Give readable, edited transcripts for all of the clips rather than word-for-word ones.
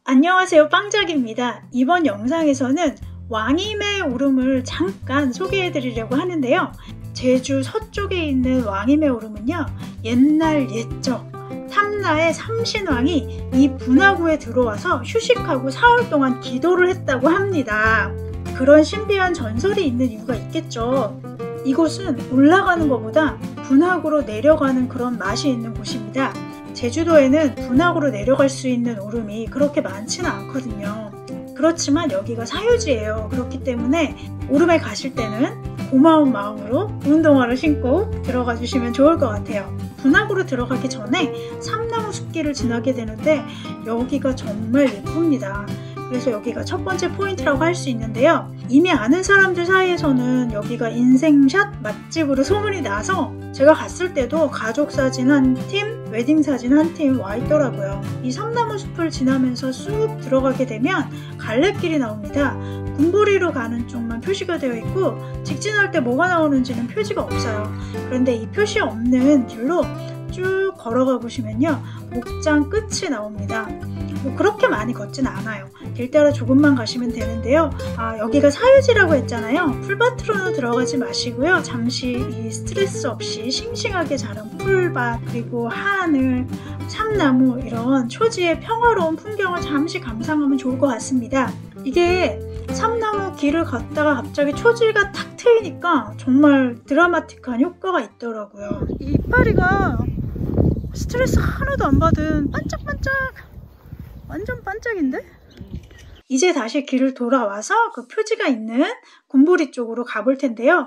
안녕하세요, 빵작입니다. 이번 영상에서는 왕임의 오름을 잠깐 소개해 드리려고 하는데요. 제주 서쪽에 있는 왕임의 오름은요, 옛날 옛적 탐나의 삼신왕이 이 분화구에 들어와서 휴식하고 사흘 동안 기도를 했다고 합니다. 그런 신비한 전설이 있는 이유가 있겠죠. 이곳은 올라가는 것보다 분화구로 내려가는 그런 맛이 있는 곳입니다. 제주도에는 분화구로 내려갈 수 있는 오름이 그렇게 많지는 않거든요. 그렇지만 여기가 사유지예요. 그렇기 때문에 오름에 가실 때는 고마운 마음으로 운동화를 신고 들어가 주시면 좋을 것 같아요. 분화구로 들어가기 전에 삼나무 숲길을 지나게 되는데 여기가 정말 예쁩니다. 그래서 여기가 첫 번째 포인트라고 할 수 있는데요. 이미 아는 사람들 사이에서는 여기가 인생샷 맛집으로 소문이 나서 제가 갔을 때도 가족사진 한 팀, 웨딩사진 한 팀 와 있더라고요. 이 삼나무 숲을 지나면서 쑥 들어가게 되면 갈래길이 나옵니다. 군부리로 가는 쪽만 표시가 되어 있고 직진할 때 뭐가 나오는지는 표지가 없어요. 그런데 이 표시 없는 길로 쭉 걸어가 보시면요, 목장 끝이 나옵니다. 뭐 그렇게 많이 걷진 않아요. 길 따라 조금만 가시면 되는데요. 여기가 사유지라고 했잖아요. 풀밭으로는 들어가지 마시고요. 잠시 이 스트레스 없이 싱싱하게 자란 풀밭, 그리고 하늘, 참나무, 이런 초지의 평화로운 풍경을 잠시 감상하면 좋을 것 같습니다. 이게 삼나무 길을 걷다가 갑자기 초지가 탁 트이니까 정말 드라마틱한 효과가 있더라고요. 이 이파리가 스트레스 하나도 안 받은 반짝반짝, 완전 반짝인데? 이제 다시 길을 돌아와서 그 표지가 있는 군부리 쪽으로 가볼 텐데요.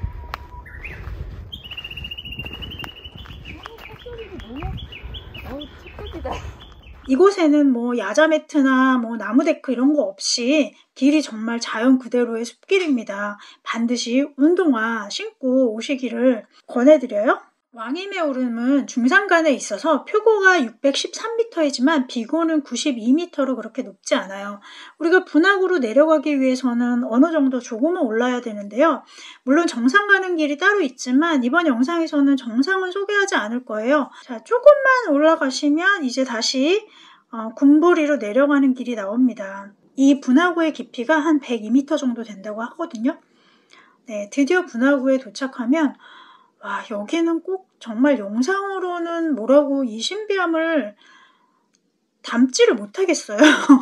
이곳에는 뭐 야자 매트나 뭐 나무 데크 이런 거 없이 길이 정말 자연 그대로의 숲길입니다. 반드시 운동화 신고 오시기를 권해드려요. 왕임의 오름은 중산간에 있어서 표고가 613m이지만 비고는 92m로 그렇게 높지 않아요. 우리가 분화구로 내려가기 위해서는 어느 정도 조금은 올라야 되는데요. 물론 정상 가는 길이 따로 있지만 이번 영상에서는 정상은 소개하지 않을 거예요. 자, 조금만 올라가시면 이제 다시 군부리로 내려가는 길이 나옵니다. 이 분화구의 깊이가 한 102m 정도 된다고 하거든요. 네, 드디어 분화구에 도착하면 와, 여기는 꼭 정말 영상으로는 뭐라고 이 신비함을 담지를 못하겠어요.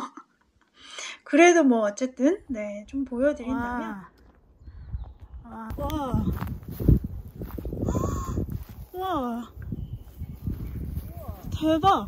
그래도 뭐 어쨌든 네, 좀 보여드린다면 와, 대박.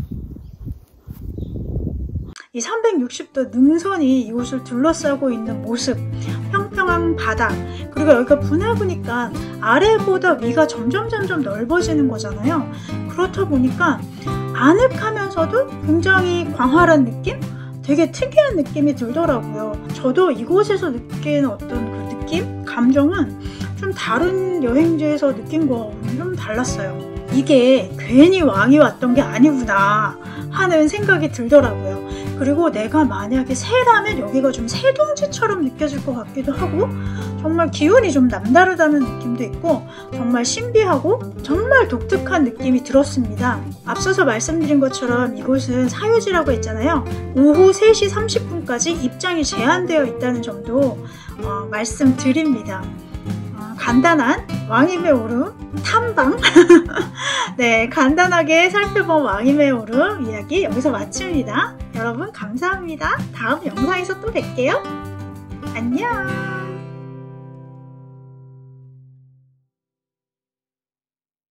이 360도 능선이 이곳을 둘러싸고 있는 모습, 평평한 바닥, 그리고 여기가 분화구니까 아래보다 위가 점점 넓어지는 거잖아요. 그렇다 보니까 아늑하면서도 굉장히 광활한 느낌? 되게 특이한 느낌이 들더라고요. 저도 이곳에서 느낀 어떤 그 느낌? 감정은 좀 다른 여행지에서 느낀 거랑 좀 달랐어요. 이게 괜히 왕이 왔던 게 아니구나 하는 생각이 들더라고요. 그리고 내가 만약에 새라면 여기가 좀 새둥지처럼 느껴질 것 같기도 하고 정말 기운이 좀 남다르다는 느낌도 있고 정말 신비하고 정말 독특한 느낌이 들었습니다. 앞서서 말씀드린 것처럼 이곳은 사유지라고 했잖아요. 오후 3시 30분까지 입장이 제한되어 있다는 점도 말씀드립니다. 간단한 왕임의 오름 탐방 네, 간단하게 살펴본 왕임의 오름 이야기 여기서 마칩니다. 여러분 감사합니다. 다음 영상에서 또 뵐게요. 안녕.